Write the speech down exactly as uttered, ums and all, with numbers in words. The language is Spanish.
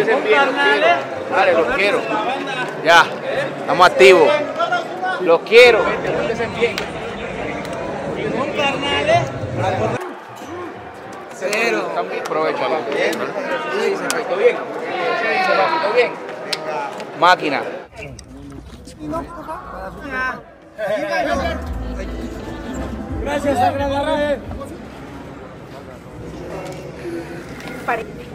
empiecen bien, los quiero. Dale, los quiero. Ya, estamos activos. Los quiero. Empiecen bien. Cero. Aprovecha. Bien. Sí, se afectó bien. Se afectó bien. Máquina. Gracias, Sagrada Red.